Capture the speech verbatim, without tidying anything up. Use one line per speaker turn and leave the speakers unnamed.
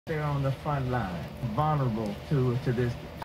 They're on the front line, vulnerable to to this